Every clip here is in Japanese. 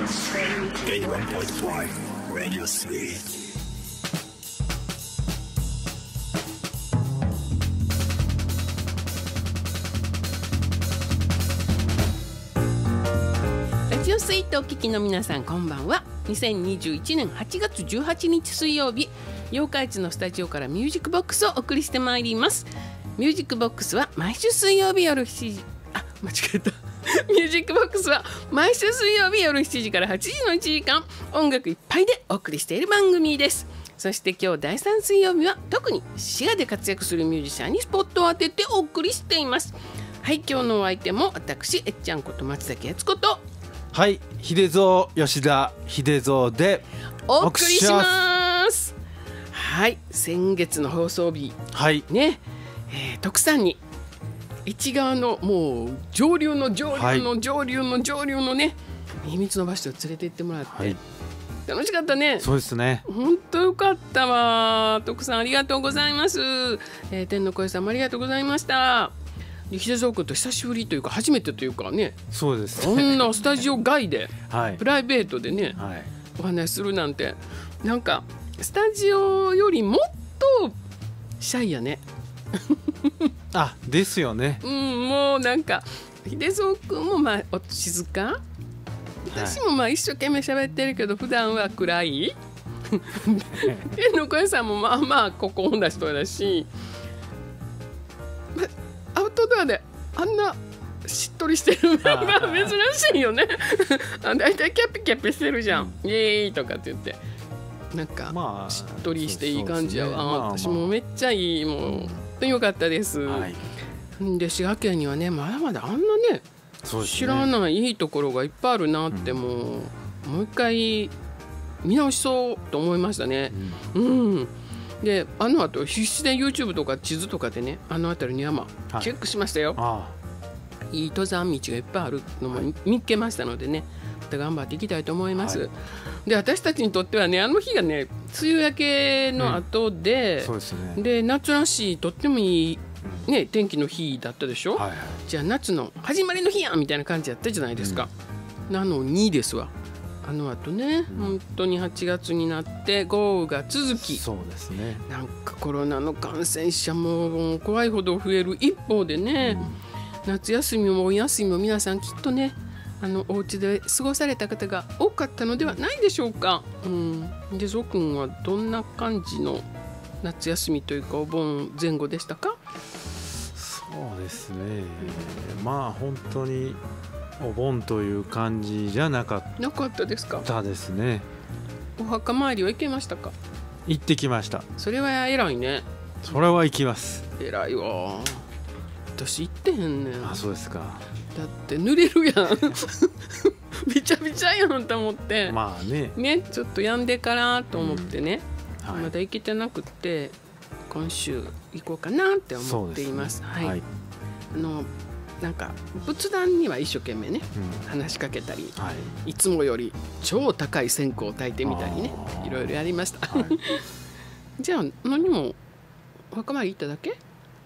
81.5 Radio Suite. ラジオスイートお聞きの皆さん、こんばんは。2021年8月18日水曜日、八日市のスタジオからミュージックボックスをお送りしてまいります。ミュージックボックスは毎週水曜日夜7時、間違えたミュージックボックスは毎週水曜日夜7時から8時の1時間、音楽いっぱいでお送りしている番組です。そして今日第3水曜日は特に滋賀で活躍するミュージシャンにスポットを当ててお送りしています。はい、今日のお相手も私えっちゃんこと松崎悦子と、 はい、秀蔵吉田秀蔵でお送りします。はい、先月の放送日、 はいね、徳さんに市側のもう上流の上流の上流の上流のね、秘密の場所を連れて行ってもらって、はい、楽しかったね。 そうですね、 本当よかったわ。徳さんありがとうございます。天の声さんもありがとうございました。秀蔵君と久しぶりというか初めてというかね、 そうですね、 こんなスタジオ外で、 はい、 プライベートでね、 はい、 お話しするなんて、なんかスタジオよりもっとシャイやねあ、ですよね、 もうなんか秀蔵君もまあ静か、私もまあ一生懸命喋ってるけど普段は暗い天の声さんもまあまあここ音出しとだし、アウトドアであんなしっとりしてるメンバー珍しいよねだいたいキャピキャピしてるじゃん、イエーイとかって言って、なんかしっとりしていい感じやわ、私もめっちゃいい、もう本当に良かったです、はい、で滋賀県にはねまだまだあんなね、知らないいいところがいっぱいあるなって、もう一回見直しそうと思いましたね。であの後必死で YouTube とか地図とかでね、あの辺りの山チェックしましたよ、いい登山道がいっぱいあるのも見っけましたのでね、また頑張っていきたいと思います、で私たちにとってはね、あの日がね梅雨明けの後で、そうですね、で夏らしいとってもいい、ね、天気の日だったでしょ、じゃあ夏の始まりの日やんみたいな感じやったじゃないですか、なのにですわ、あの後ね、本当に8月になって豪雨が続き、そうですね、なんかコロナの感染者も怖いほど増える一方でね、夏休みもお休みも皆さんきっとね、お家で過ごされた方が多かったのではないでしょうか。でゾウ君はどんな感じの夏休みというかお盆前後でしたか？ そうですね、まあ本当にお盆という感じじゃなかったですか？ですね。 お墓参りは行けましたか？ 行ってきました。 それは偉いね。 それは行きます。 偉いわ。私行ってへんねん。 あ、そうですか。 だって濡れるやんびちゃびちゃやんと思って、 まあね、 ちょっとやんでからと思ってね、まだ行けてなくって今週行こうかなって思っています。はい。なんか仏壇には一生懸命ね、話しかけたり、いつもより超高い線香を焚いてみたりね、いろいろやりましたじゃあ何もお墓参り行っただけ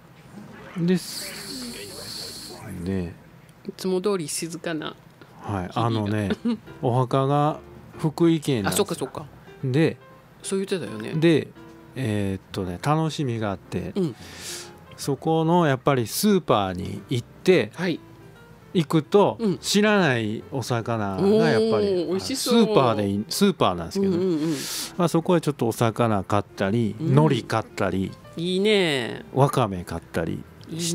ですね。 いつも通り静かな、 お墓が福井県なんです。 そっかそっか。 でそう言ってたよね。 で楽しみがあって、そこのやっぱりスーパーに行って、行くと知らないお魚がやっぱりスーパーなんですけど、そこでちょっとお魚買ったり、海苔買ったり、 いいね、 わかめ買ったりして、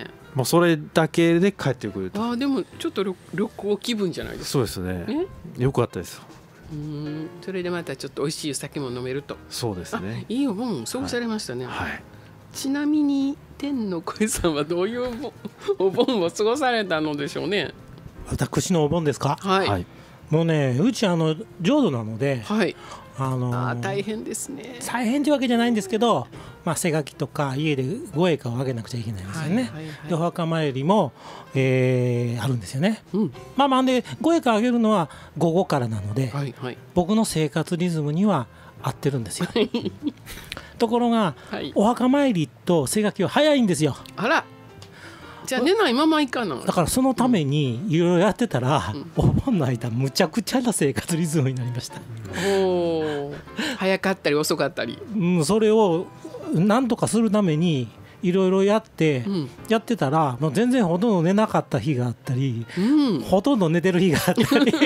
もうそれだけで帰ってくると。 でもちょっと旅行気分じゃないですか？ そうですね。よかったです。 それでまたちょっと美味しい酒も飲めると。 そうですね。 いいお盆過ごされましたね。ちなみに天の声さんはどういうお盆を過ごされたのでしょうね？ 私のお盆ですか？ はい。 もうね、うち浄土なので、 大変ですね。 大変というわけじゃないんですけど、背書きとか家でご栄華をあげなくちゃいけないんですよね。でお墓参りも、あるんですよね。でご栄華あげるのは午後からなので、僕の生活リズムには合ってるんですよところが、お墓参りと背書きは早いんですよ。 あら、 じゃあ寝ないままいかな。 だからそのためにいろいろやってたら、お盆の間むちゃくちゃな生活リズムになりました。 早かったり遅かったり、 それをなんとかするためにいろいろやってたら、もう全然ほとんど寝なかった日があったり、ほとんど寝てる日があったり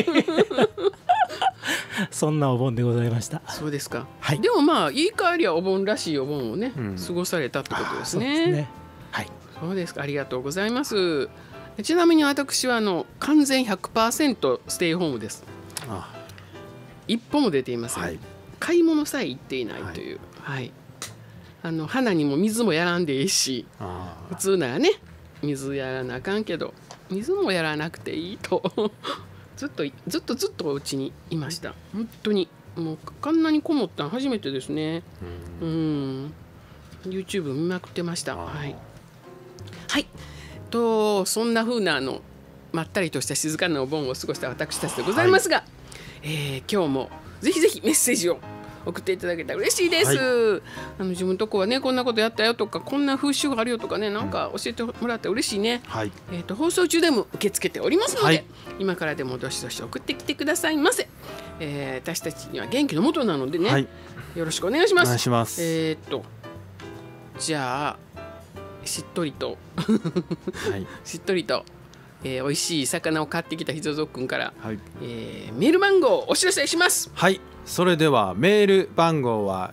そんなお盆でございました。 そうですか、 はい、 でもまあ言い換えりゃお盆らしいお盆をね、過ごされたってことですね。 そうですね、はい、 そうですか、ありがとうございます。ちなみに私は完全 100% ステイホームです。一歩も出ていません、はい、買い物さえ行っていないという、はい、花にも水もやらんでいいし、普通ならね水やらなあかんけど水もやらなくていいとずっとお家にいました。本当にもうこんなにこもったの初めてですね。YouTube 見まくってました。はい、はい、そんな風なまったりとした静かなお盆を過ごした私たちでございますが、今日もぜひぜひメッセージを送っていただけたら嬉しいです。はい、自分のとこはねこんなことやったよとかこんな風習があるよとかね、なんか教えてもらったら嬉しいね。はい、放送中でも受け付けておりますので、はい、今からでもどしどし送ってきてくださいませ。私たちには元気の元なのでね、はい、よろしくお願いします。 お願いします。 じゃあしっとりとしっとりと、美味しい魚を買ってきたひぞぞくんから、はい、メール番号をお知らせします。 はい、それではメール番号は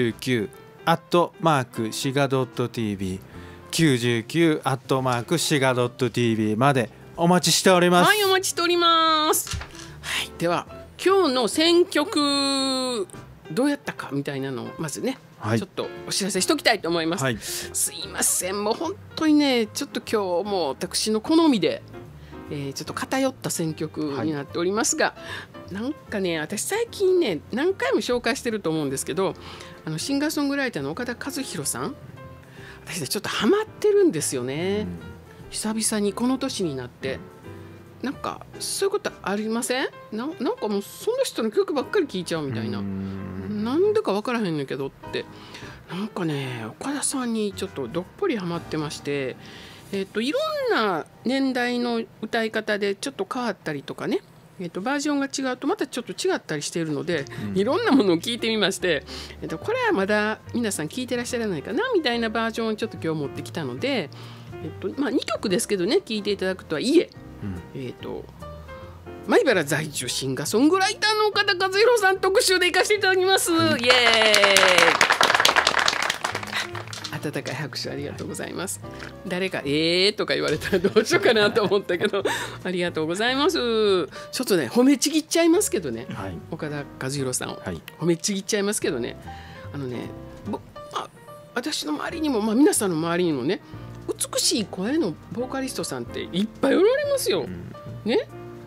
99@shiga.tv 99@shiga.tv までお待ちしております。 はい、お待ちしております。はい、では今日の選曲どうやったかみたいなのをまずね、はい、ちょっとお知らせしときたいと思います。はい、すいません、もう本当にねちょっと今日も私の好みで、ちょっと偏った選曲になっておりますが、はい、なんかね私最近ね何回も紹介してると思うんですけど、シンガーソングライターの岡田和弘さん、私ねちょっとハマってるんですよね。久々にこの年になってなんかそういうことありません？なんかもうその人の曲ばっかり聴いちゃうみたいな、なんでか分からへんねんけどって、なんかね岡田さんにちょっとどっぷりハマってまして、いろんな年代の歌い方でちょっと変わったりとかね、バージョンが違うとまたちょっと違ったりしているので、いろんなものを聞いてみまして、これはまだ皆さん聞いてらっしゃらないかなみたいなバージョンをちょっと今日持ってきたので、2曲ですけどね聞いていただくとはいえ、米原在住シンガーソングライターの岡田和弘さん特集で行かせていただきます。イエーイ、温かい拍手ありがとうございます。誰かとか言われたらどうしようかなと思ったけどありがとうございます。ちょっとね褒めちぎっちゃいますけどね、はい、岡田和弘さんを、はい、褒めちぎっちゃいますけどね、私の周りにも、皆さんの周りにもね美しい声のボーカリストさんっていっぱいおられますよ、ね、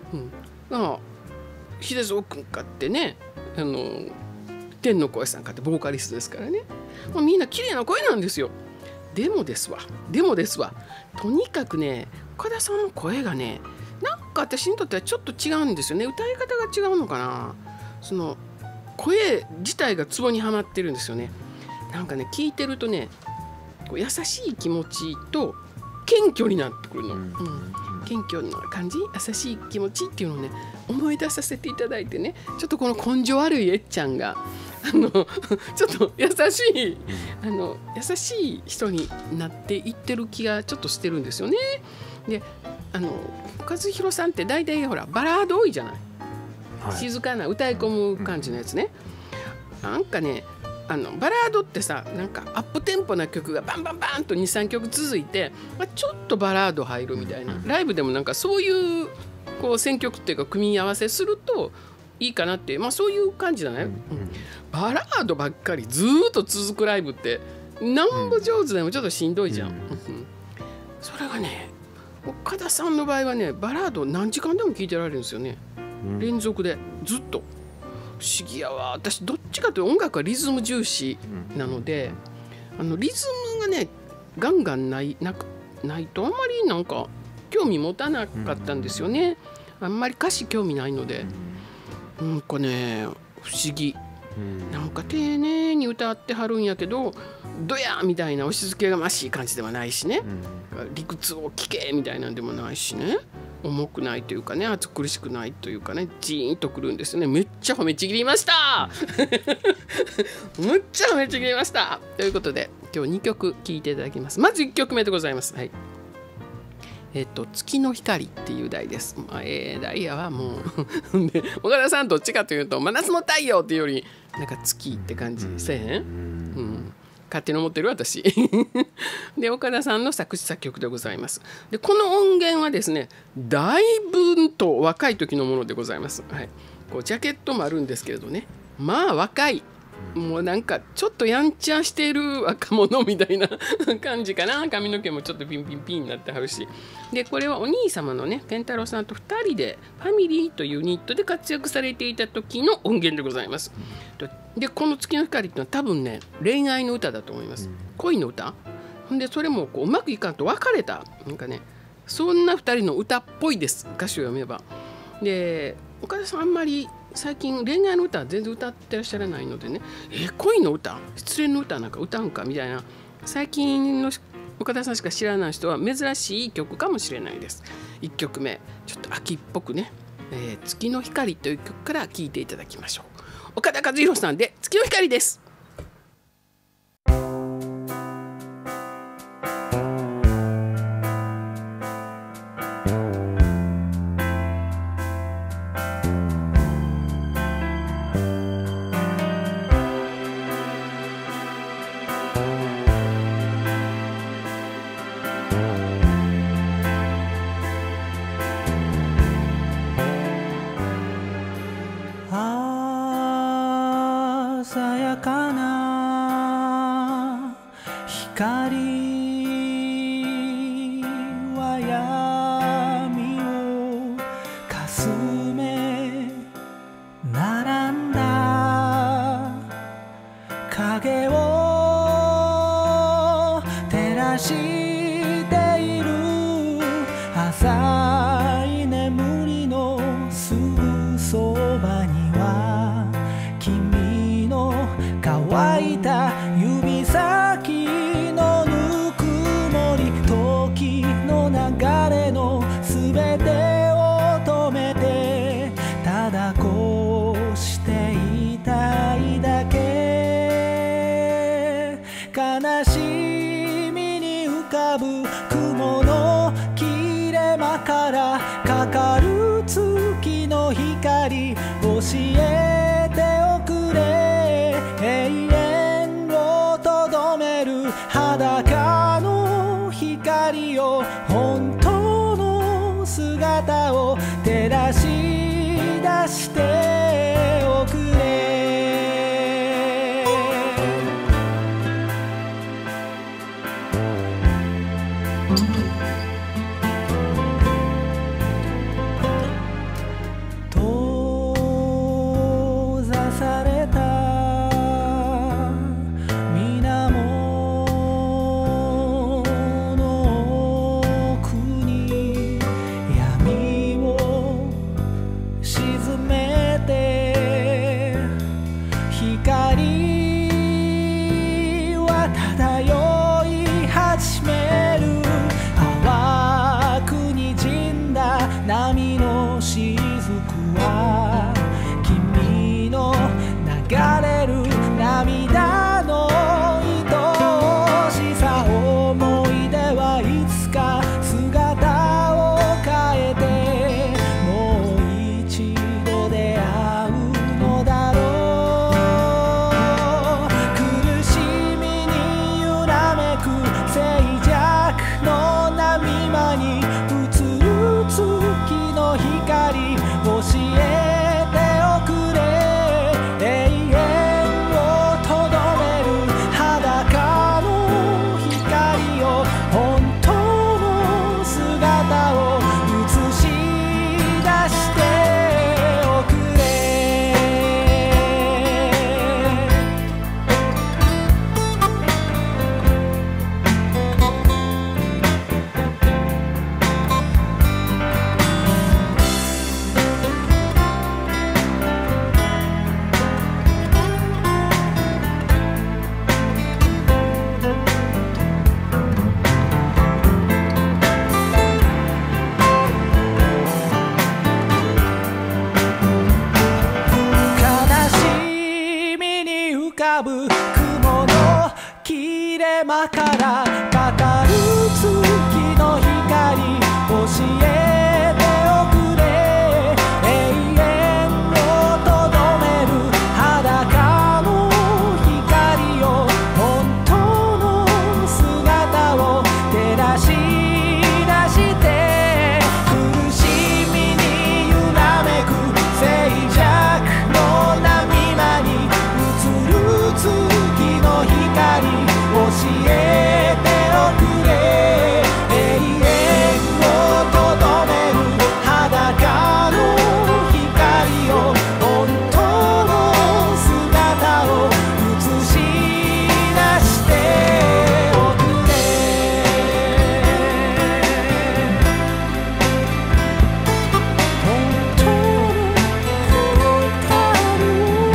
秀蔵君かってね、天の声さんかってボーカリストですからね、みんな綺麗な声なんですよ。でもですわとにかくね岡田さんの声がねなんか私にとってはちょっと違うんですよね。歌い方が違うのかな、その声自体がツボにはまってるんですよね。なんかね聞いてるとね優しい気持ちと謙虚になってくるの、謙虚な感じ、優しい気持ちっていうのをね思い出させていただいてね、ちょっとこの根性悪いえっちゃんがちょっと優しい人になっていってる気がちょっとしてるんですよね。で和弘さんって大体ほらバラード多いじゃない、はい、静かな歌い込む感じのやつね、なんかねバラードってさなんかアップテンポな曲がバンバンバンと 2,3 曲続いて、ちょっとバラード入るみたいな、ライブでもなんかそういう選曲っていうか組み合わせするといいかなって、そういう感じだね、バラードばっかりずっと続くライブってなんぼ上手でもちょっとしんどいじゃん、それがね岡田さんの場合はねバラード何時間でも聴いてられるんですよね、連続でずっと。不思議やわ。私どっちかというと音楽はリズム重視なので、リズムがねガンガンないとあんまりなんか興味持たなかったんですよね。あんまり歌詞興味ないので、なんかね不思議、なんか丁寧に歌ってはるんやけどドヤみたいな押し付けがましい感じではないしね、 理屈を聞けみたいなんでもないしね、重くないというかね、暑苦しくないというかね、ジーンとくるんですね。めっちゃ褒めちぎりましたむっちゃ褒めちぎりましたということで、今日2曲聴いていただきます。まず1曲目でございます。はい、月の光っていう題です。題やはもうで岡田さんどっちかというと真夏の太陽っていうよりなんか月って感じせえへん、勝手に思ってる私で岡田さんの作詞作曲でございます。でこの音源はですね、だいぶと若い時のものでございます。はい、こうジャケットもあるんですけれどね、まあ若い、もうなんかちょっとやんちゃしてる若者みたいな感じかな。髪の毛もちょっとピンピンピンになってはるし、でこれはお兄様のね健太郎さんと2人でファミリーというユニットで活躍されていた時の音源でございます。でこの月の光っていうのは多分ね恋愛の歌だと思います。恋の歌で、それもこううまくいかんと別れたなんかね、そんな2人の歌っぽいです、歌詞を読めば。で岡田さんあんまり最近恋愛の歌は全然歌ってらっしゃらないのでね、恋の歌、失恋の歌なんか歌うんかみたいな、最近の岡田さんしか知らない人は珍しい曲かもしれないです。1曲目ちょっと秋っぽくね、月の光という曲から聴いていただきましょう。岡田和弘さんで月の光です。 鮮やかな光は闇をかすめ並んだ影を照らしている浅い眠りのすぐそばには君の乾いた指先のぬくもり、時の流れのすべてを止めてただこうしていたいだけ。悲しみに浮かぶ雲の切れ間からかかる月の光、教えておくれ永遠をとどめる裸の光を、本当の姿を照らし出しておくれ。閉ざされた水面の奥に闇を沈めて、光は漂い始める。淡くにじんだ波の雫は君の流れる涙の愛しさ、思い出はいつか姿を変えてもう一度出会うかぶ雲の切れ間からかかる月の光教えておくれ永遠をとどめる裸の光を本当の姿を照らし出して苦しみに揺らめく静寂の波間に映る月の光教えておくれ永遠をとどめる裸の光を本当の姿を映し出しておくれ本当の光を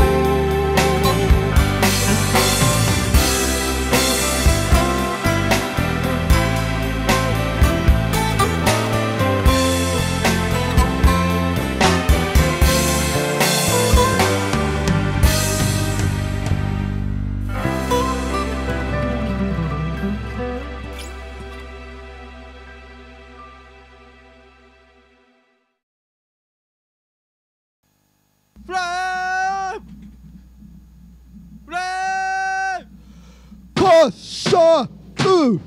フラームフラームポッションヒデゾンの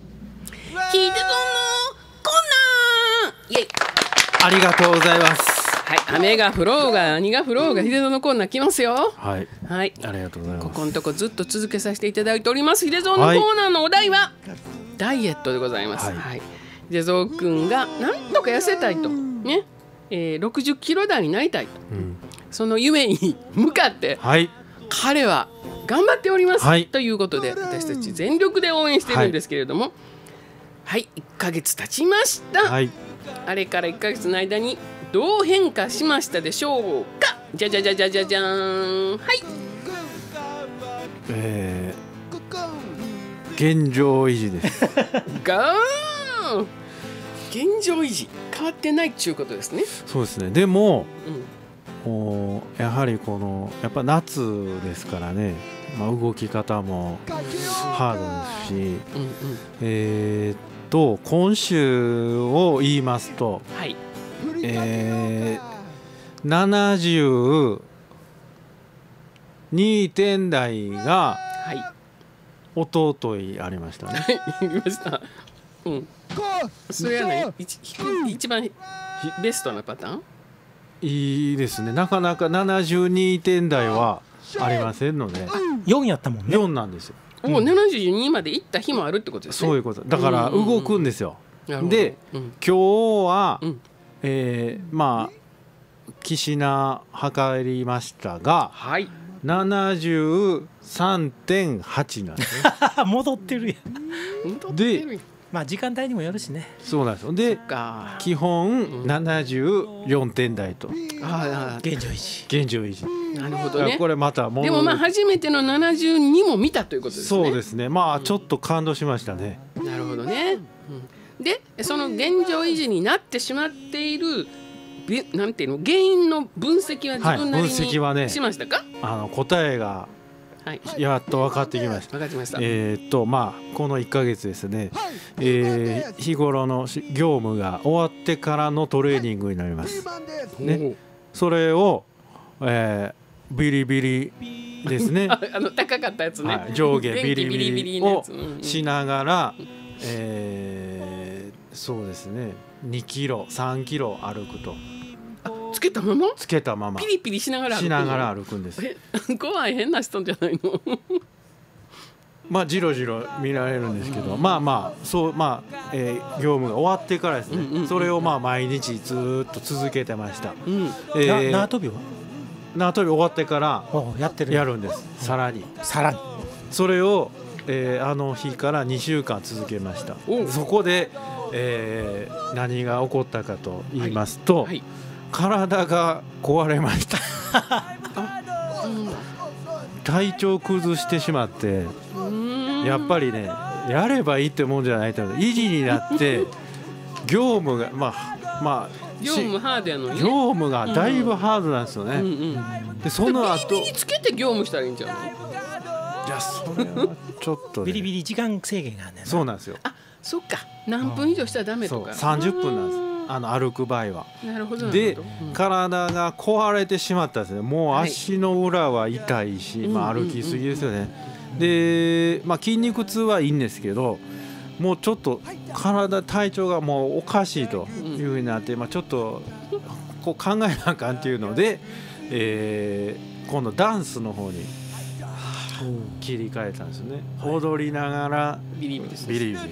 コーナーイエイ。 ありがとうございます。 はい、雨が降ろうが何が降ろうがヒデゾンのコーナー来ますよ。 はい、 はい、 ありがとうございます。 ここのとこずっと続けさせていただいておりますヒデゾンのコーナーのお題は、ダイエットでございます。はい、ヒデゾン君がなんとか痩せたいとね、60キロ台になりたいと、その夢に向かって、彼は頑張っております、ということで私たち全力で応援してるんですけれども、はい、1ヶ月経ちました、あれから1ヶ月の間にどう変化しましたでしょうか。じゃじゃじゃじゃじゃじゃーん。はい、 現状維持ですガーン現状維持変わってないっていうことですね。 そうですね。でも、やはりやっぱ夏ですからね、動き方もハードですし、今週を言いますと、72点台がおとといありましたね。 ありました。それはね、一番ベストなパターン。 いいですね。なかなか72点台はありませんので、 4やったもんね。 4なんですよ。 もう72まで行った日もあるってことですね。 そういうことだから動くんですよ。で、今日は、岸名測りましたが、73.8 なんですね。 戻ってるやん。 で、 時間帯にもよるしね。 そうなんですよ。で、基本74点台と、 現状維持。 なるほどね。 これまたでも初めての72も見たということですね。 そうですね。ちょっと感動しましたね。 なるほどね。で、その現状維持になってしまっているなんていうの、原因の分析は自分なりにしましたか？ 答えがやっと分かってきました。 分かってました。 この1ヶ月ですね、日頃の業務が終わってからのトレーニングになりますね。それを、ビリビリですね。 高かったやつね。 上下ビリビリをしながら、そうですね、2キロ3キロ歩くと。 つけたままピリピリしながら歩くんです。 怖い変な人じゃないの？ じろじろ見られるんですけど、そう業務が終わってからですね、それを毎日ずっと続けてました。 縄跳びは縄跳び終わってからやるんです。さらにそれを、あの日から2週間続けました。そこで、何が起こったかと言いますと、体が壊れました。体調崩してしまって、やっぱりね、やればいいってもんじゃないと、維持になって業務が業務ハードやのに、 業務がだいぶハードなんですよね。でその後ビリビリつけて業務したらいいんじゃない？ いやそれはちょっと、ね、 ビリビリ時間制限があるんだよな。 そうなんですよ。 あ、そっか、何分以上したらダメとか。 30分なんです。歩く場合は。 なるほど。 で、体が壊れてしまったんですね。もう足の裏は痛いし、歩きすぎですよね。で、筋肉痛はいいんですけど、もうちょっと体調がもうおかしいというふうになって、ちょっとこう考えなあかんっていうので、今度ダンスの方に切り替えたんですね。踊りながらビリビリです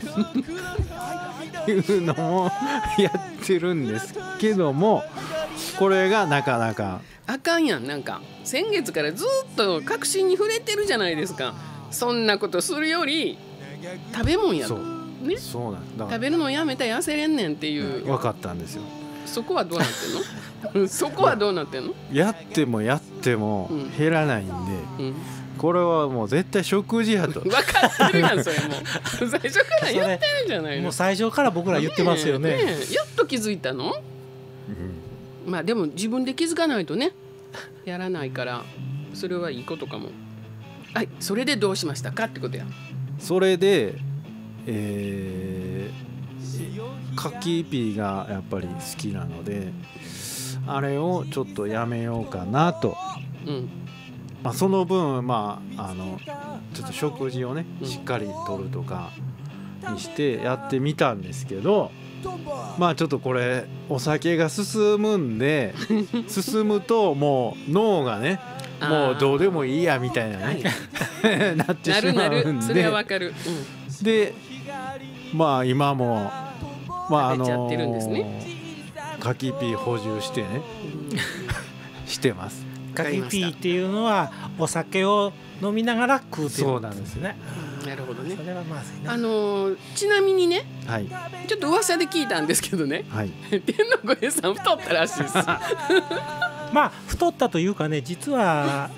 いうのもやってるんですけども、これがなかなかあかんやん。なんか先月からずっと確信に触れてるじゃないですか。そんなことするより食べ物やとね。 そうなんだ。 食べるのやめたら痩せれんねんっていう。 分かったんですよ。 そこはどうなってんの？そこはどうなってんの？ やっても減らないんで、これはもう絶対食事やと。 分かってるやんそれもう最初から言ってるんじゃないの？ もう最初から僕ら言ってますよね。 やっと気づいたの？でも自分で気づかないとね、やらないから、それはいいことかも。はい、それでどうしましたかってことや。 それで、柿ピーがやっぱり好きなので、あれをちょっとやめようかなと。その分ちょっと食事をねしっかりとるとかにしてやってみたんですけど、ちょっとこれお酒が進むんで進むともう脳がねもうどうでもいいやみたいなねなってしまうんで、 それはわかる。 で今も柿ピー補充してねしてます。 柿ピーっていうのはお酒を飲みながら食うっていうそうなんですね。 なるほどね。 それはまずいな。 ちなみにね、 ちょっと噂で聞いたんですけどね、天の声さん太ったらしいです。 太ったというかね、実は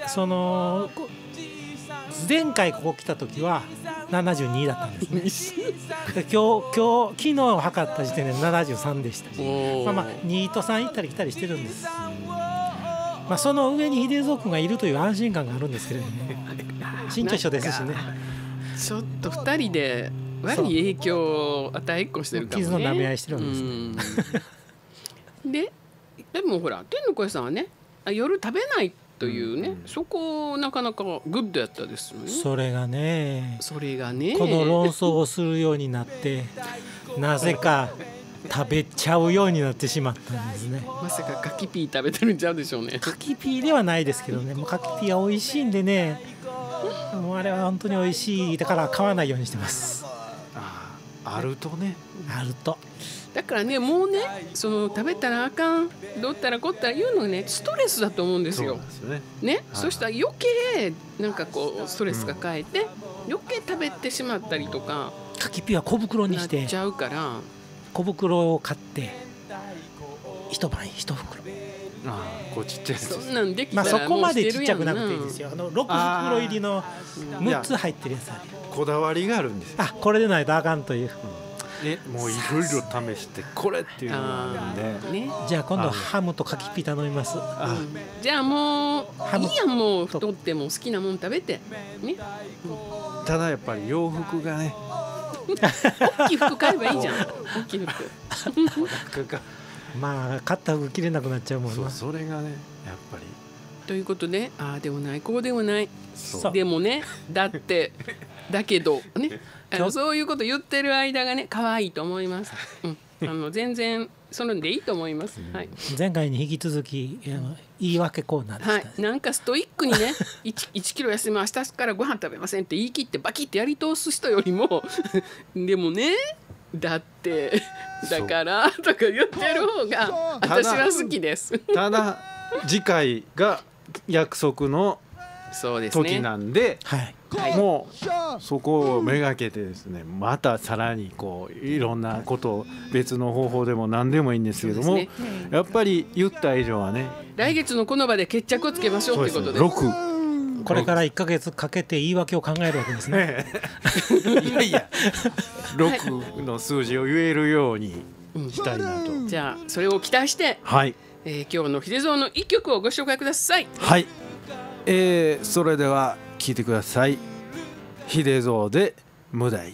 前回ここ来た時は72だったんですね。昨日測った時点で73でした。2と3行ったり来たりしてるんです。その上に秀蔵君がいるという安心感があるんですけれども、身長一緒ですしね。 ちょっと2人で悪い影響を与えっこしてるかもね。 傷の舐め合いしてるんです。でもほら天の声さんはね、夜食べないというね、そこなかなかグッドやったですよね。 それがねこの論争をするようになってなぜか食べちゃうようになってしまったんですね。 まさか柿ピー食べてるんちゃうでしょうね。 柿ピーではないですけどね、柿ピーは美味しいんでね、もうあれは本当に美味しいだから買わないようにしてます。 あるとね、 あるとだからね、もうね、食べたらあかんどうったらこったら言うのがねストレスだと思うんですよ。そしたら余計なんかこうストレスがかえて、余計食べてしまったりとか、 柿ピーは小袋にしてなっちゃうから、 小袋を買って一晩一袋。 こうちっちゃいやつ。 そんなんできたらそこまでちっちゃくなくていいですよ。6袋入りの6つ入ってるやつある。 こだわりがあるんですよ。 これでないとあかんという。 もういろいろ試してこれっていうのがあるんで、 じゃあ今度ハムと柿ピー頼みます。 じゃあもういいやん、もう太っても好きなもん食べてね。 ただやっぱり洋服がね大きい服買えばいいじゃん。大きい服買った服着れなくなっちゃうもんな。 それがねやっぱりということで、ああでもないこうでもない、でもね、だってだけどね、そういうこと言ってる間がね可愛いと思います。全然それでいいと思います。 前回に引き続き言い訳コーナーでした。 なんかストイックにね1キロ痩せます、明日からご飯食べませんって言い切ってバキってやり通す人よりもでもね、だってだからとか言ってる方が私は好きです。 ただ次回が約束の時なんで、もうそこをめがけてですね、またさらにこういろんなことを別の方法でも何でもいいんですけども、やっぱり言った以上はね、 来月のこの場で決着をつけましょうということで、 これから1ヶ月かけて言い訳を考えるわけですね。 いや6の数字を言えるようにしたいなと。 じゃあそれを期待して、今日の秀蔵の一曲をご紹介ください。 それでは聴いてください。 秀蔵で無題。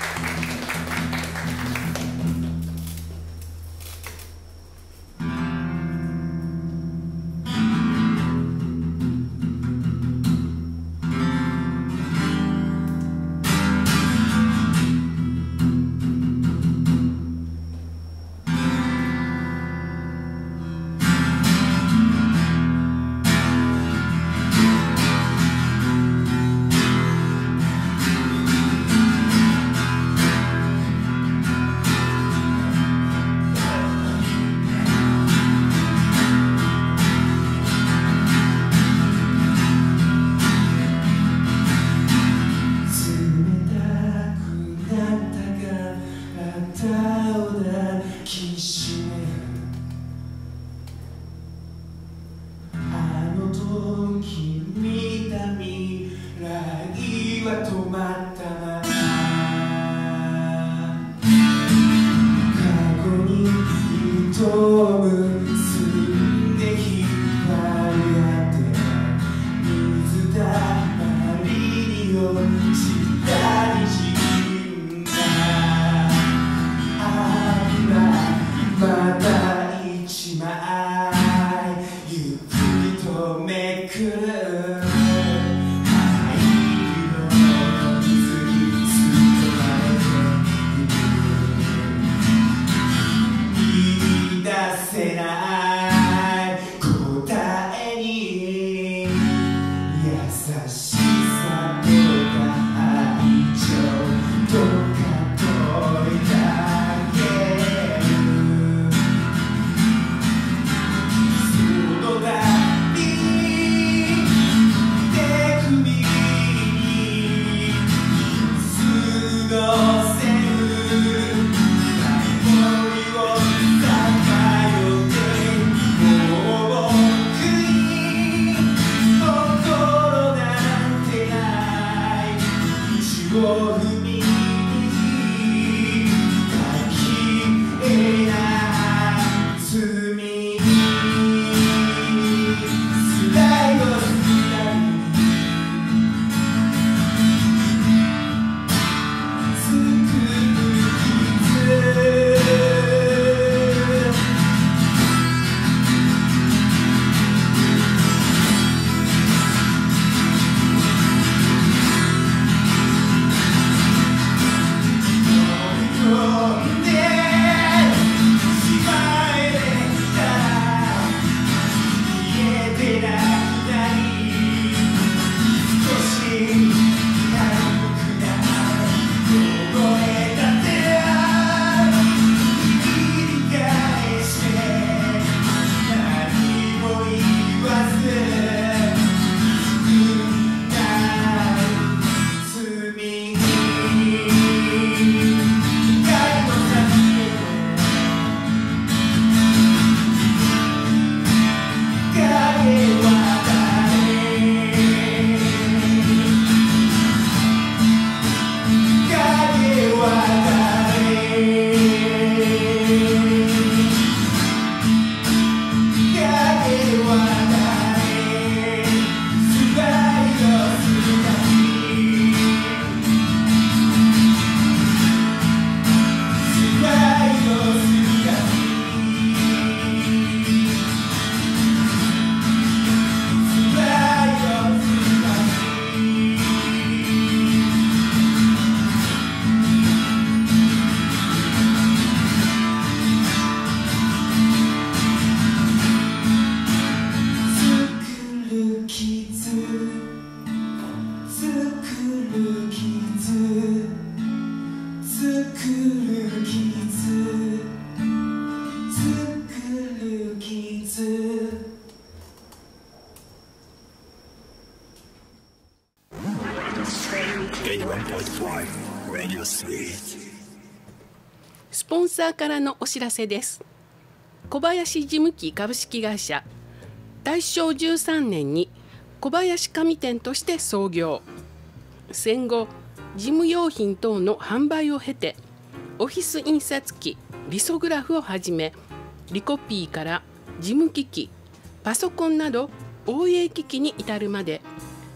スポンサーからのお知らせです。小林事務機株式会社、大正13年に小林紙店として創業。戦後事務用品等の販売を経て、オフィス印刷機、リソグラフをはじめ、リコピーから事務機器、パソコンなど応用機器に至るまで、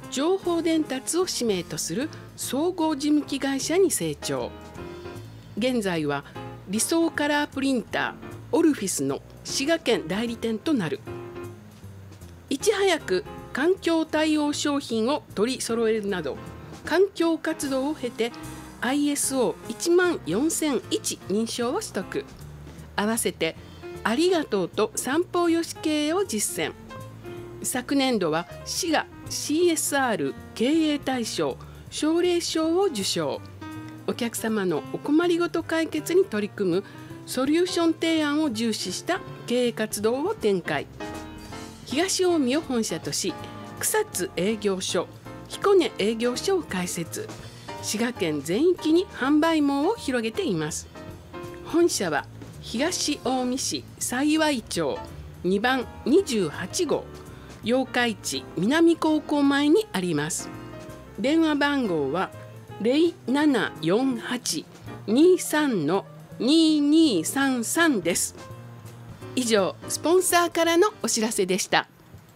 情報伝達を使命とする総合事務機会社に成長。現在は理想カラープリンターオルフィスの滋賀県代理店となる。いち早く環境対応商品を取り揃えるなど環境活動を経て ISO14001 認証を取得。合わせてありがとうと三方よし経営を実践。昨年度は滋賀 CSR 経営大賞奨励賞を受賞。お客様のお困りごと解決に取り組むソリューション提案を重視した経営活動を展開。東近江を本社とし、草津営業所、彦根営業所を開設。滋賀県全域に販売網を広げています。本社は東近江市幸町2番28号八日市南高校前にあります。電話番号は 0748-23-2233 です。以上、スポンサーからのお知らせでした。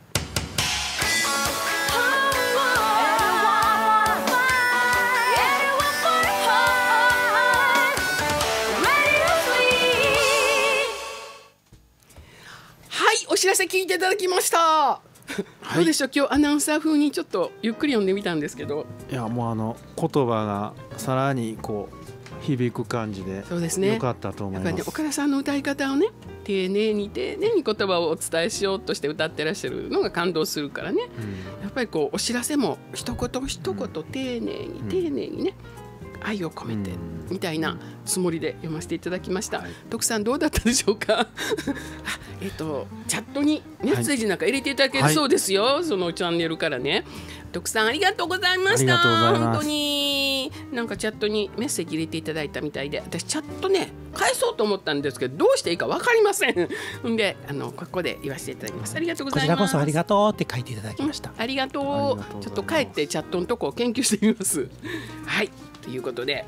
お知らせ聞いていただきました。はい、どうでしょう、今日アナウンサー風にちょっとゆっくり読んでみたんですけど、 いやもう言葉がさらにこう響く感じで、そうですね、よかったと思います。やっぱりね、岡田さんの歌い方をね、丁寧に丁寧に言葉をお伝えしようとして歌ってらっしゃるのが感動するからね、やっぱりこうお知らせも一言一言丁寧に丁寧にね、愛を込めてみたいなつもりで読ませていただきました。徳さんどうだったでしょうか。チャットにメッセージなんか入れていただけるそうですよ、そのチャンネルからね。徳さんありがとうございました。本当になんかチャットにメッセージ入れていただいたみたいで、私チャットね返そうと思ったんですけど、どうしていいか分かりません。でここで言わせていただきます。ありがとうございます。 こちらこそありがとうって書いていただきました。 ありがとう。ちょっと帰ってチャットのとこを研究してみます。はい、ということで、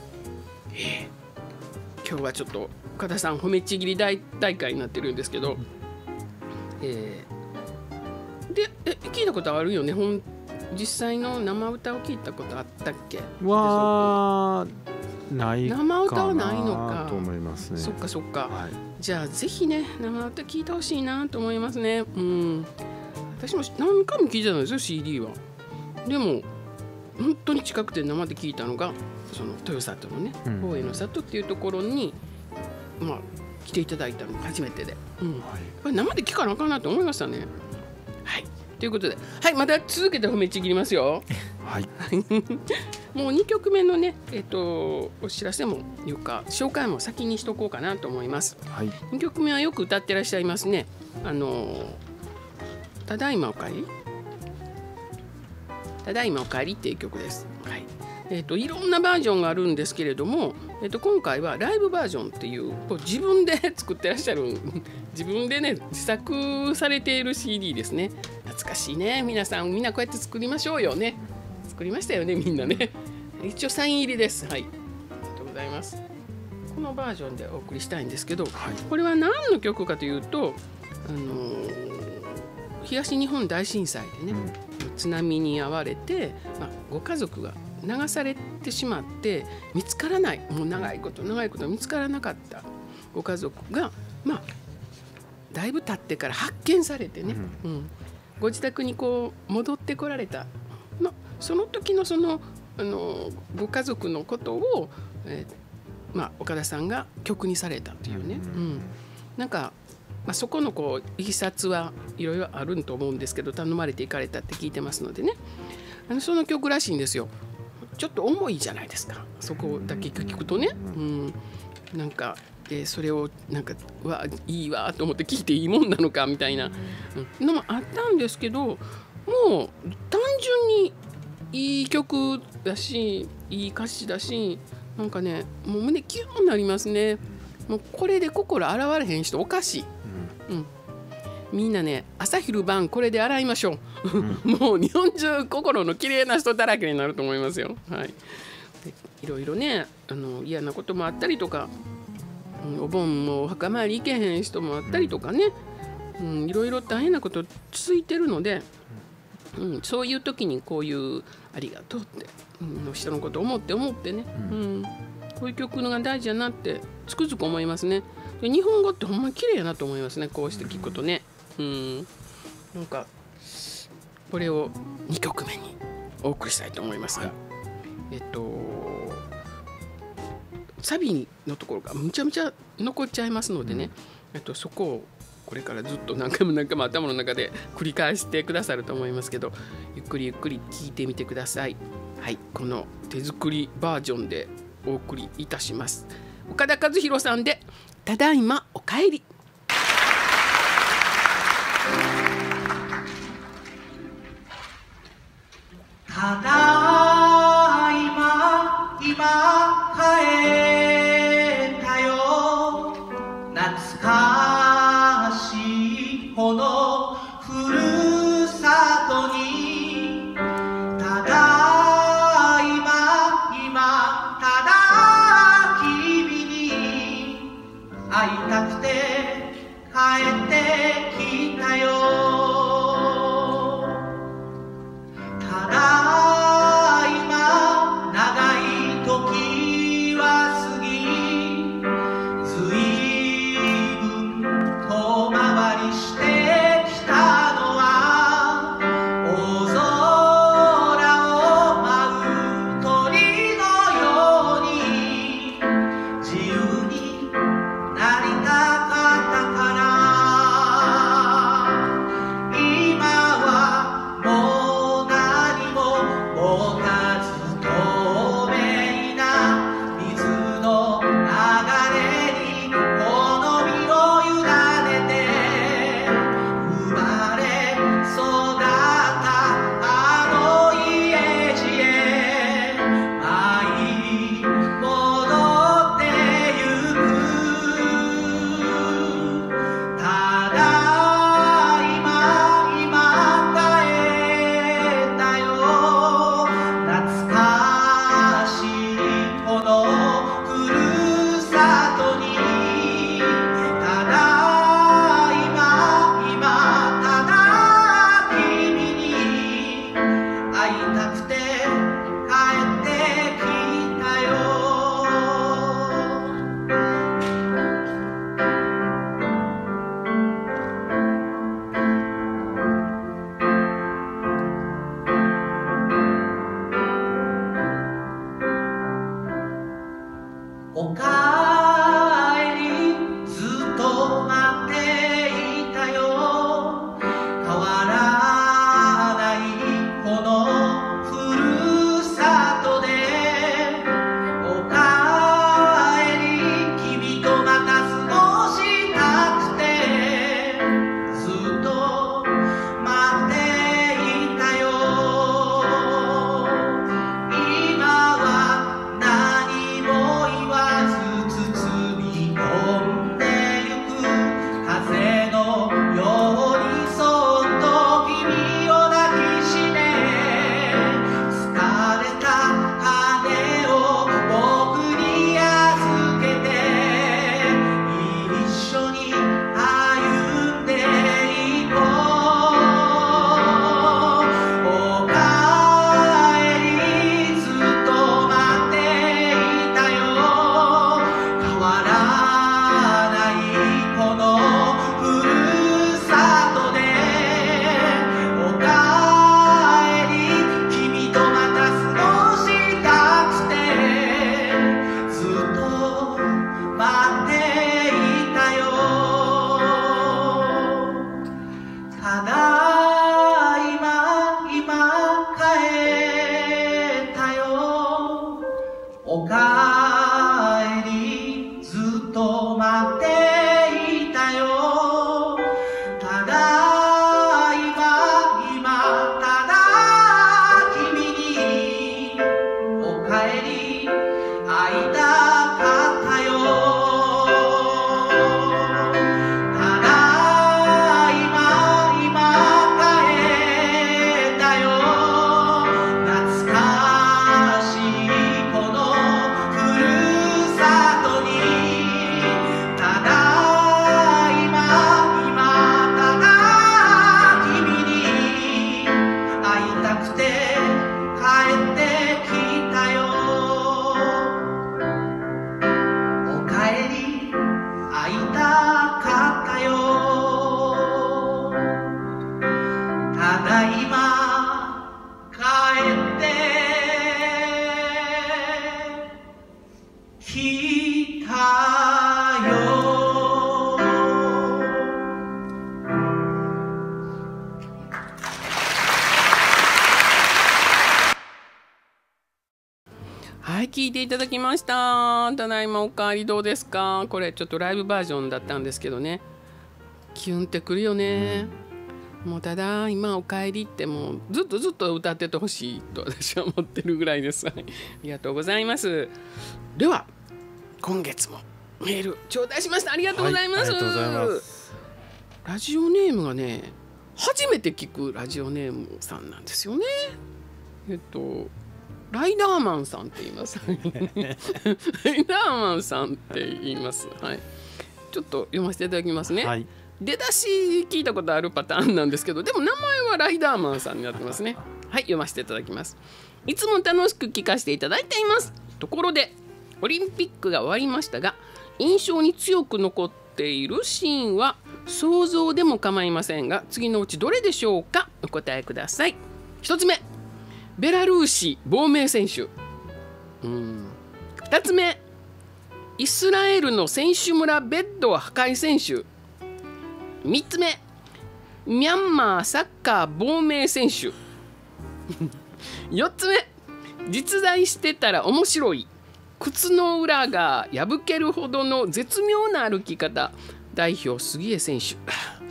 今日はちょっと岡田さん褒めちぎり大会になってるんですけど、で聞いたことあるよね。実際の生歌を聞いたことあったっけ？ はないかな。 生歌はないのかと思いますね。 そっかそっか、 はい、 じゃあぜひね生歌聞いてほしいなと思いますね。私も何回も聞いてたんですよ CD は。でも本当に近くて生で聞いたのがその豊里のね、大江の里っていうところに来ていただいたのが初めてで、やっぱり生で聞かなあかんなと思いましたね。はい、ということで、はい、また続けて褒めちぎりますよ。はい、もう2曲目のね、お知らせもいうか紹介も先にしとこうかなと思います。はい、2曲目はよく歌ってらっしゃいますね。ただいまおかえり、ただいまおかえりっていう曲です。はい、いろんなバージョンがあるんですけれども、今回はライブバージョンっていう自分で作ってらっしゃる自分でね自作されている CD ですね。懐かしいね。皆さんみんなこうやって作りましょうよね。作りましたよねみんなね。一応サイン入りです。はい、ありがとうございます。このバージョンでお送りしたいんですけど、これは何の曲かというと、東日本大震災でね、津波に遭われて、ご家族が流されてしまって見つからない、もう長いこと見つからなかったご家族が、だいぶ経ってから発見されてね、ご自宅にこう戻ってこられた、その時のご家族のことを、岡田さんが曲にされたというね、なんか、そこのいきさつはいろいろあると思うんですけど、頼まれていかれたって聞いてますのでね、その曲らしいんですよ。ちょっと重いじゃないですか、そこだけ聞くとね、なんかそれをなんかいいわと思って聞いていいもんなのかみたいなのもあったんですけど、もう単純にいい曲だしいい歌詞だし、なんかねもう胸キュンになりますね。もうこれで心洗われへん人おかしい。みんなね朝昼晩これで洗いましょう。もう日本中心の綺麗な人だらけになると思いますよ。はい、いろいろね嫌なこともあったりとか、お盆もお墓参り行けへん人もあったりとかね、いろいろ大変なこと続いてるので、 そういう時にこういうありがとうって、人のことを思ってね、こういう曲が大事やなってつくづく思いますね。で日本語ってほんまに綺麗やなと思いますね、こうして聞くとね。なんかこれを2曲目にお送りしたいと思いますが、サビのところがむちゃむちゃ残っちゃいますのでね、そこをこれからずっと何回も頭の中で繰り返してくださると思いますけど、ゆっくり聴いてみてください。はい、この手作りバージョンでお送りいたします。岡田和弘さんでただいまおかえり。 ただいま今帰ったよ、懐かしいほどふるさとに。ただいま今ただ君に会いたくて帰ってきたよ。ただはい、聞いていただきました。ただいまおかわりどうですか。これちょっとライブバージョンだったんですけどね、キュンってくるよね。もうただ今おかえりってもうずっと歌っててほしいと私は思ってるぐらいです。ありがとうございます。では今月もメール頂戴しました。ありがとうございます。 はい、ありがとうございます。 ラジオネームがね、初めて聞くラジオネームさんなんですよね。ライダーマンさんって言いますライダーマンさんって言います。はい、ちょっと読ませていただきますね。はい、出だし聞いたことあるパターンなんですけど、でも名前はライダーマンさんになってますね。はい、読ませていただきます。いつも楽しく聞かせていただいています。ところでオリンピックが終わりましたが、印象に強く残っているシーンは想像でも構いませんが、次のうちどれでしょうか。お答えください。1つ目、ベラルーシ亡命選手。2つ目、イスラエルの選手村ベッド破壊選手。3つ目、ミャンマーサッカー亡命選手4つ目、実在してたら面白い靴の裏が破けるほどの絶妙な歩き方、代表杉江選手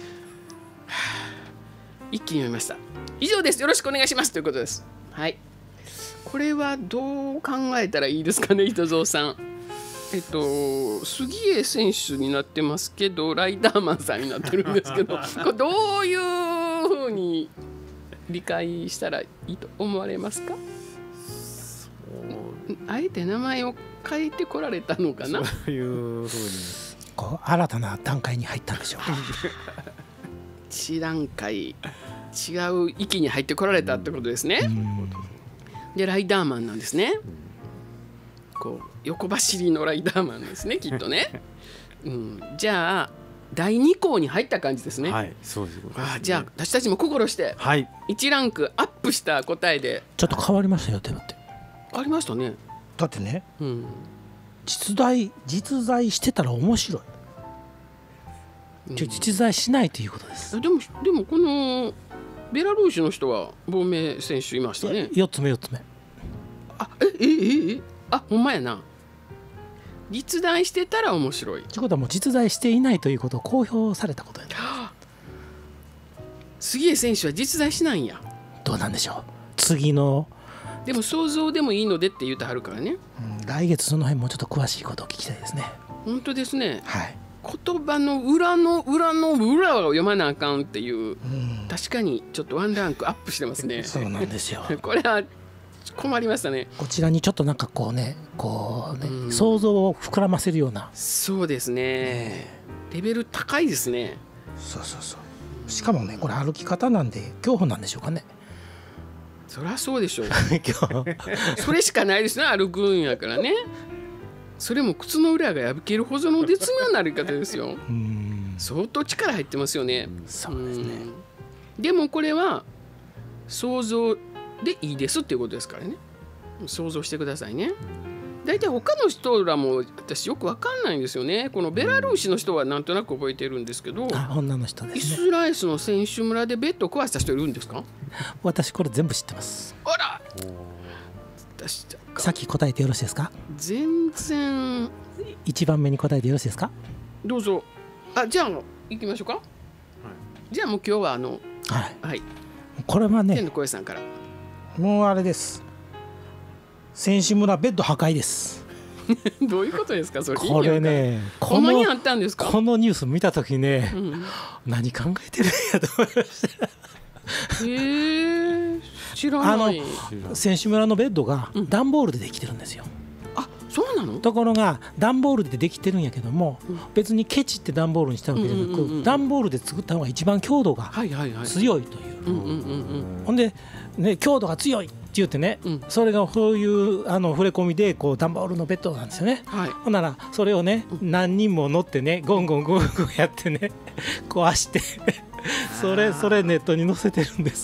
一気に読みました。以上です。よろしくお願いしますということです。はい、これはどう考えたらいいですかね、糸蔵さん。杉江選手になってますけど、ライダーマンさんになってるんですけどこれどういうふうに理解したらいいと思われますか。あえて名前を変えてこられたのかな。 そういうふうにこう新たな段階に入ったんでしょうか。 一段階違う域に入ってこられたってことですね。でライダーマンなんですね。こう横走りのライダーマンですね、きっとね。じゃあ第2項に入った感じですね。 はい、そうですね。 じゃあ私たちも心して1ランクアップした答えで。 ちょっと変わりましたよ。でもってありましたね。 だってね、実在してたら面白い。実在しないということです。 でもこのベラルーシの人は亡命選手いましたね。 4つ目。 ほんまやな。実在してたら面白い。 ということはもう実在していないということを公表されたことになる。 杉江選手は実在しないんや。 どうなんでしょう。次のでも想像でもいいのでって言ってはるからね。 来月その辺もうちょっと詳しいことを聞きたいですね。 本当ですね。 はい。 言葉の裏の裏の裏を読まなあかんっていう、確かにちょっとワンランクアップしてますね。 そうなんですよ。 これは困りましたね。 こちらにちょっとなんかこうね、想像を膨らませるような。 そうですね。レベル高いですね。 そう。しかもね、これ歩き方なんで競歩なんでしょうかね。 そりゃそうでしょう。それしかないですね、歩くんやからね。それも靴の裏が破けるほどの絶妙な歩き方ですよ。相当力入ってますよね。 そうですね。 でもこれは想像でいいですっていうことですからね。想像してくださいね。だいたい他の人らも私よく分かんないんですよね。このベラルーシの人はなんとなく覚えてるんですけど、 女の人ですね。 イスラエルの選手村でベッドを壊した人いるんですか。 私これ全部知ってます。 あら、 さっき答えてよろしいですか。 全然。 1番目に答えてよろしいですか。 どうぞ。じゃあ行きましょうか。じゃあもう今日ははい。 これはね、 天の声さんから。 もうあれです。選手村ベッド破壊です。 どういうことですかそれ。 これね、 ほんまにあったんですか。 このニュース見たときね、何考えてるんやと思いました。 知らない。 選手村のベッドが段ボールでできてるんですよ。 そうなの。 ところが段ボールでできてるんやけども、別にケチって段ボールにしたわけじゃなく、段ボールで作った方が一番強度が強いという。ほんでね、強度が強いって言ってね、それがそういう触れ込みでこう段ボールのベッドなんですよね。ほんならそれをね、何人も乗ってね、ゴンゴンやってね、壊してそれネットに載せてるんです。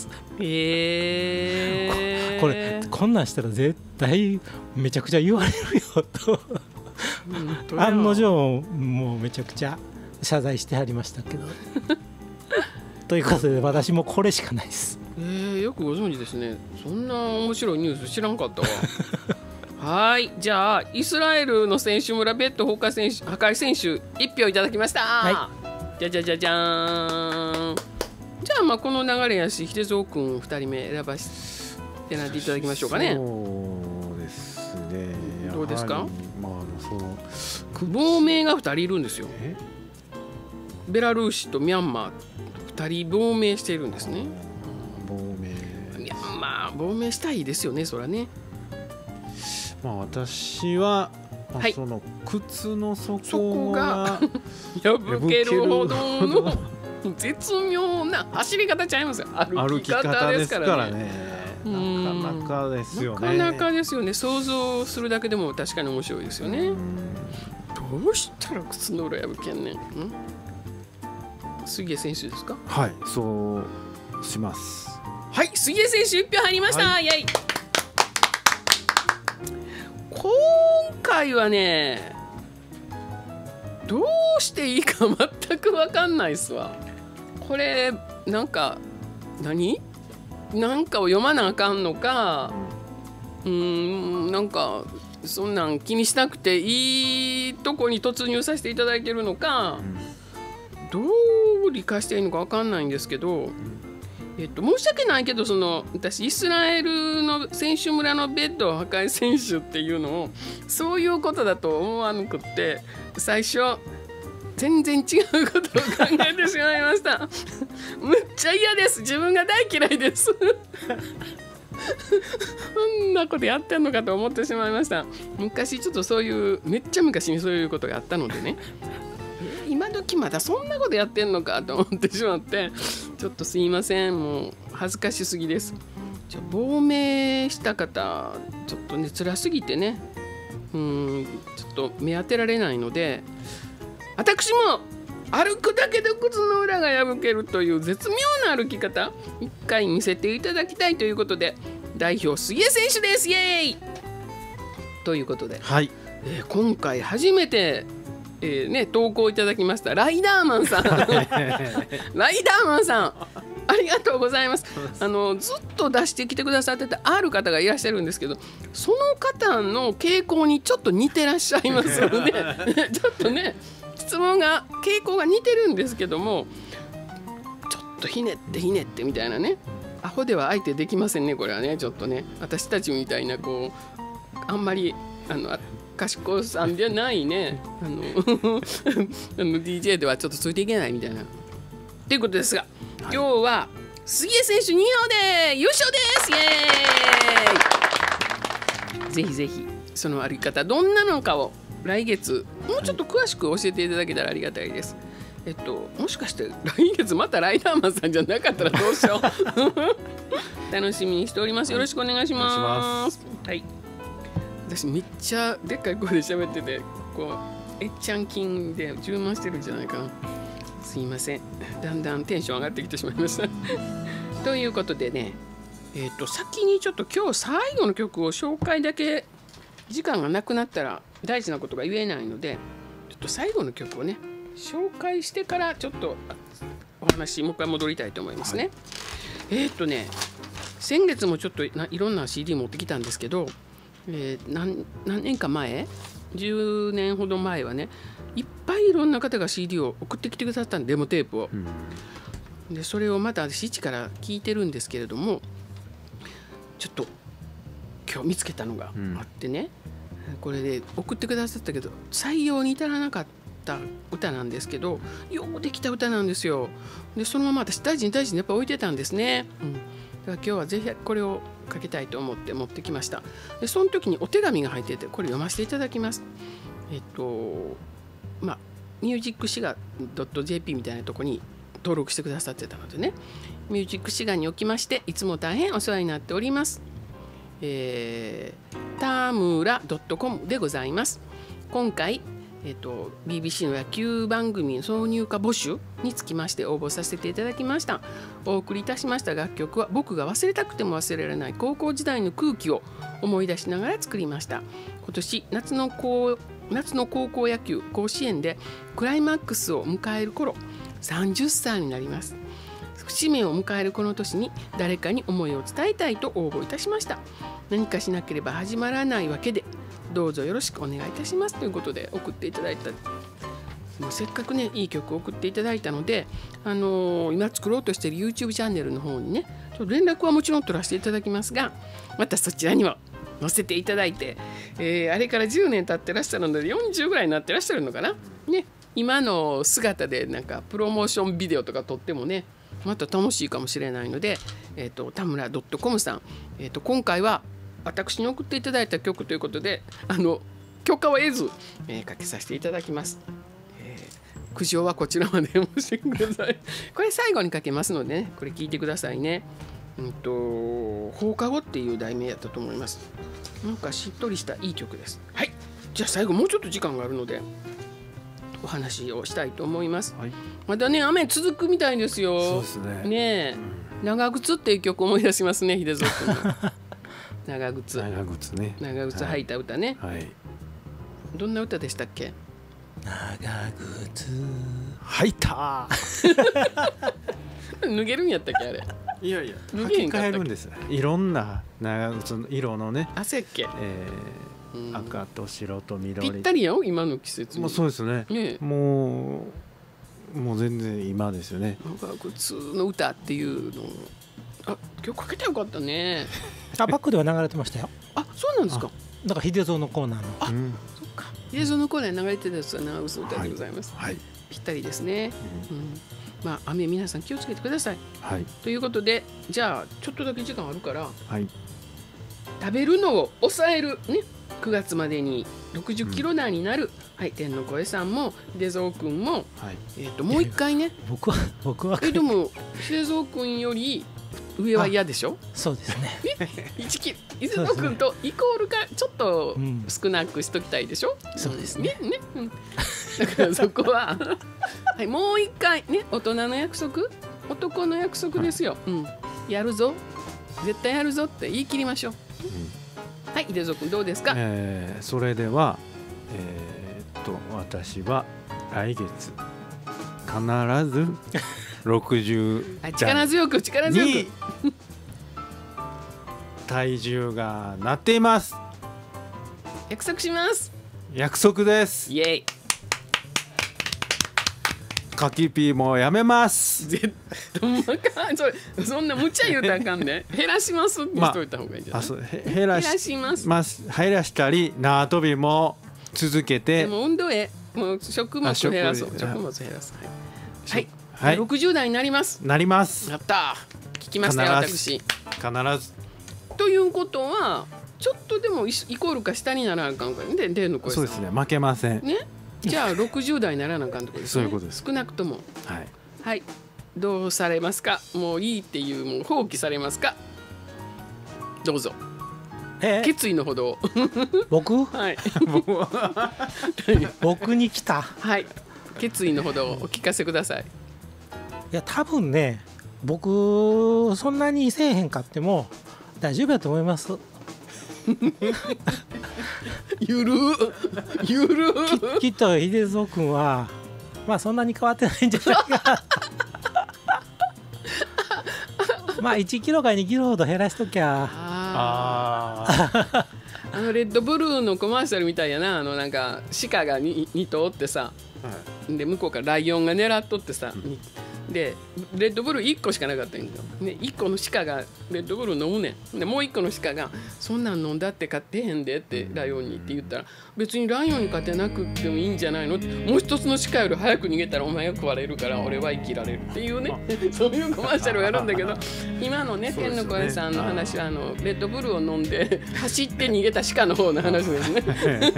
これこんなんしたら絶対めちゃくちゃ言われるよと案の定もうめちゃくちゃ謝罪してはりましたけどということで私もこれしかないです。 よくご存知ですね。そんな面白いニュース知らんかったわ。 はい、じゃあイスラエルの選手村ベッド破壊選手1票いただきました。はい、じゃーん。じゃあまあこの流れやし秀蔵くん2人目選ばしてなっていただきましょうかね。 そうですね。 どうですか。 まあその亡命が2人いるんですよ。ベラルーシとミャンマー2人亡命しているんですね。 亡命。 いやまあ亡命したいですよね、そらね。 まあ私は、まあ、その靴の底が破けるほどの絶妙な走り方ちゃいますよ。歩き方ですからね。 なかなかですよね。 なかなかですよね。想像するだけでも確かに面白いですよね。どうしたら靴の裏破けんねん。杉江選手ですか。 はい、そうします。 はい、杉江選手1票入りました。はい、イエイ。今回はね、どうしていいか全く分かんないっすわ。これなんかなんかを読まなあかんのか、なんかそんなん気にしなくていいとこに突入させていただいてるのか、どう理解していいのか分かんないんですけど、申し訳ないけど私イスラエルの選手村のベッドを破壊選手っていうのをそういうことだと思わなくって最初全然違うことを考えてしまいましたむっちゃ嫌です。自分が大嫌いですそんなことやってんのかと思ってしまいました。昔ちょっとそういうめっちゃ昔にそういうことがあったのでね、今時まだそんなことやってんのかと思ってしまって、ちょっとすいません、もう恥ずかしすぎです。亡命した方ちょっとね辛すぎてね、ちょっと目当てられないので、私も歩くだけで靴の裏が破けるという絶妙な歩き方一回見せていただきたいということで、代表杉江選手です。イエーイということで、 はい、 今回初めて投稿いただきましたライダーマンさんライダーマンさんありがとうございます。ずっと出してきてくださってたある方がいらっしゃるんですけど、その方の傾向にちょっと似てらっしゃいますのでちょっとね質問が傾向が似てるんですけども、ちょっとひねってみたいなね、アホでは相手できませんねこれはね。ちょっとね私たちみたいなこうあんまり賢さんじゃないねDJ ではちょっとついていけないみたいなということですが、今日は杉江選手2票で優勝です。イエーイぜひぜひその歩き方どんなのかを来月もうちょっと詳しく教えていただけたらありがたいです。もしかして来月またライダーマンさんじゃなかったらどうしよう楽しみにしております。よろしくお願いします。はい、私めっちゃでっかい声で喋っててこうっちゃん筋で充満してるんじゃないかな。すいません、だんだんテンション上がってきてしまいましたということでね、先にちょっと今日最後の曲を紹介だけ時間がなくなったら大事なことが言えないので、ちょっと最後の曲をね紹介してからちょっとお話もう一回戻りたいと思いますね。先月もちょっといろんな CD 持ってきたんですけど、何年か前10年ほど前はねいっぱいいろんな方が CD を送ってきてくださったんで、デモテープを、でそれをまた私一から聞いてるんですけれども、ちょっと今日見つけたのがあってね、これで送ってくださったけど採用に至らなかった歌なんですけど、よくできた歌なんですよ。でそのまま私大事にやっぱ置いてたんですね。だから今日はぜひこれをかけたいと思って持ってきました。でその時にお手紙が入っててこれ読ませていただきます。ミュージックシガ .jp みたいなとこに登録してくださってたのでね、ミュージックシガにおきましていつも大変お世話になっております。田村 .com でございます。今回、BBC の野球番組挿入歌募集につきまして応募させていただきました。お送りいたしました楽曲は僕が忘れたくても忘れられない高校時代の空気を思い出しながら作りました。今年夏の高校野球甲子園でクライマックスを迎える頃30歳になります。 節目を迎えるこの年に誰かに思いを伝えたいと応募いたしました。何かしなければ始まらないわけで、どうぞよろしくお願いいたしますということで送っていただいた。もうせっかくねいい曲を送っていただいたので、今作ろうとしている YouTube チャンネルの方にねちょっと連絡はもちろん取らせていただきますが、またそちらにも載せていただいて、あれから10年経ってらっしゃるので40ぐらいになってらっしゃるのかなね。今の姿でなんかプロモーションビデオとか撮ってもねまた楽しいかもしれないので、田村 .com さん、今回は私に送っていただいた曲ということで許可を得ず、かけさせていただきます。苦情はこちらまで申してください。これ最後にかけますのでね、これ聞いてくださいね。放課後っていう題名やったと思います。なんかしっとりしたいい曲です。はい、じゃあ最後もうちょっと時間があるのでお話をしたいと思います。はい、まだね雨続くみたいですよ。 そうですね。 ねえ、長靴っていう曲思い出しますね、秀蔵君の長靴ね。長靴履いた歌ね。はい。どんな歌でしたっけ？ 長靴履いた脱げるんやったっけあれ。 いやいや履き替えるんです。いろんな長靴の色のね。 汗っけ。 赤と白と緑。 ぴったりよ今の季節に。 もうそうですね。もう全然今ですよね。 長靴の歌っていうの。あ、今日かけてよかったね。 バックでは流れてましたよ。 あ、そうなんですか。 だから秀蔵のコーナーの。 あ、そっか。秀蔵のコーナーに流れてたやつは長靴の歌でございます。はい。ぴったりですね。まあ雨皆さん気をつけてください。はい。ということで、じゃあちょっとだけ時間あるから、はい。食べるのを抑えるね。9月までに60キロ台になる、はい、天の声さんも秀蔵くんも、はい、もう一回ね。 僕はでも秀蔵くんより上は嫌でしょ。 そうですね。 1キロ秀蔵くんとイコールかちょっと少なくしときたいでしょ。 そうですね。 だからそこは、はい、もう一回ね大人の約束、男の約束ですよ。やるぞ、絶対やるぞって言い切りましょう。はい、秀蔵君どうですか。 それでは、私は来月必ず60代力強く体重がなっています。 約束します。 約束です。 イエイ。 カキピーもやめます。 そんな無茶言うたらあかんね。減らしますってしといた方がいいんじゃない。減らします。 減らしたり縄跳びも続けて。 でも運動へもう食物減らそう。食物減らす。はい。はい。60代になります。 なります。 やった。聞きましたよ私。 必ず。 ということはちょっとでもイコールか下にならなあかんからね。例の声さん。 そうですね。負けません。 ね。じゃあ60代にならなあかんところですね。 そういうことです。 少なくとも。 はい。 はい。どうされますか。もういいっていうもう放棄されますか。どうぞ。決意のほど。 僕？ はい。 僕に来た。 はい。決意のほどお聞かせください。 いや多分ね、僕そんなにせえへんかっても大丈夫だと思います。 ゆるきっと秀蔵君はまあそんなに変わってないんじゃないかまあ1キロか2キロほど減らしときゃ。 レッドブルーのコマーシャルみたいやな。なんか鹿が 2頭ってさ、で向こうからライオンが狙っとってさ、でレッドブル1個しかなかったんだよ、ね、1個の鹿がレッドブル飲むねん。でもう1個の鹿がそんなん飲んだって勝てへんでってライオンにって言ったら、別にライオンに勝てなくてもいいんじゃないのって、もう一つの鹿より早く逃げたらお前が食われるから俺は生きられるっていうねそういうコマーシャルがあるんだけど、今のね天の声さんの話はレッドブルを飲んで走って逃げた鹿の方の話ですね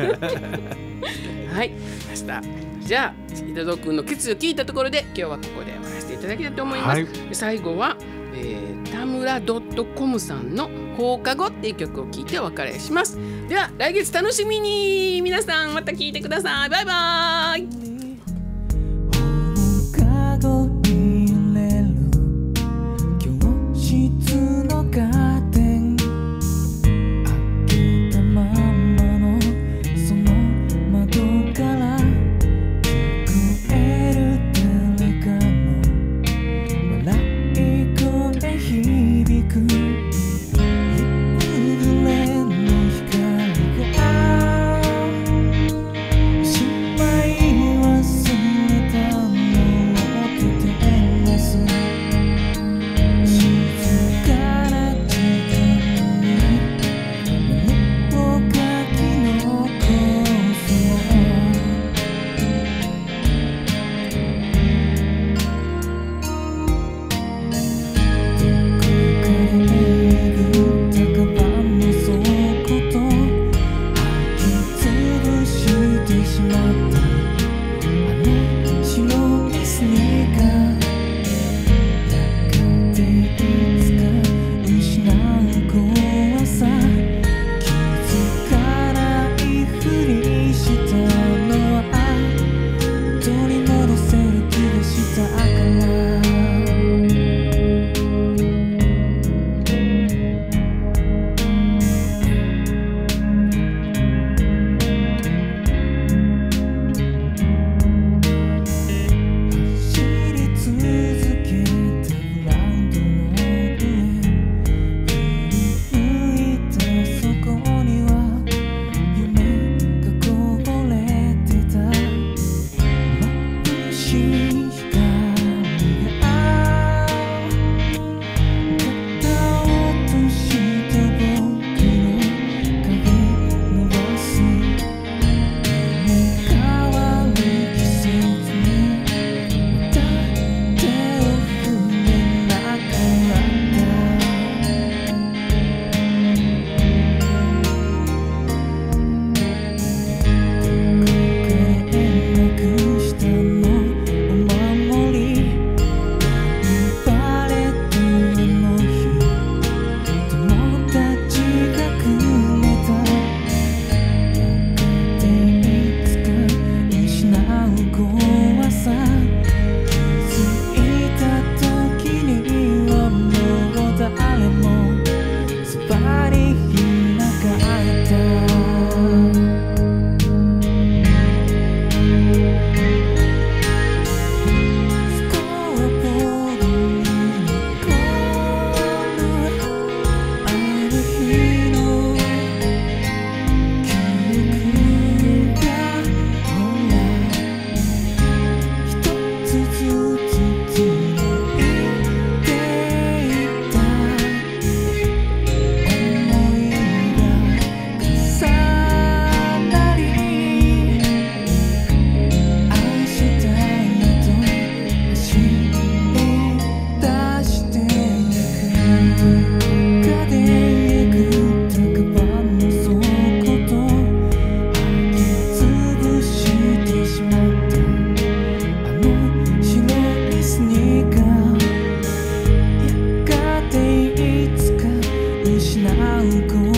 はい、明日じゃあ秀蔵君の決意を聞いたところで今日はここで終わらせていただきたいと思います、最後は、田村 .com さんの放課後っていう曲を聴いてお別れします。では来月楽しみに皆さんまた聴いてください。バイバイ。 放課後に揺れる教室のカーテン、開けたままのその窓から聞こえる誰かの笑い失う